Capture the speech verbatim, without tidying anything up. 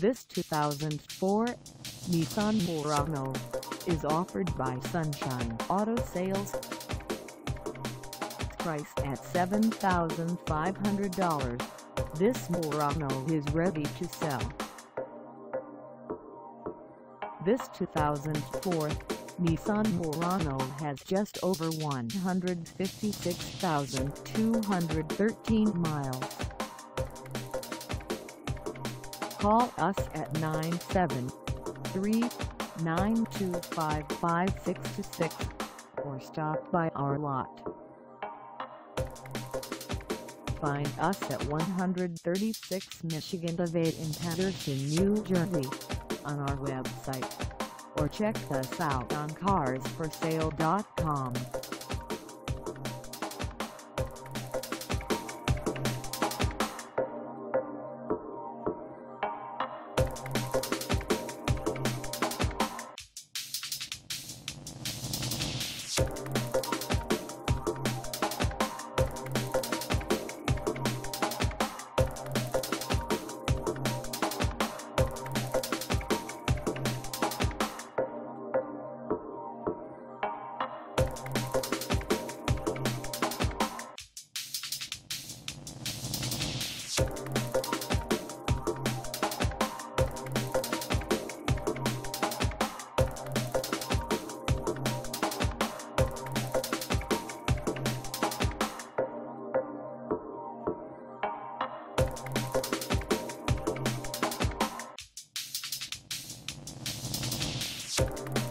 This two thousand four Nissan Murano is offered by Sunshine Auto Sales. Priced at seven thousand five hundred dollars, this Murano is ready to sell. This two thousand four Nissan Murano has just over one hundred fifty-six thousand two hundred thirteen miles. Call us at nine seven three, nine two five, five six two six or stop by our lot. Find us at one thirty-six Michigan Ave in Paterson, New Jersey, on our website, or check us out on cars for sale dot com. You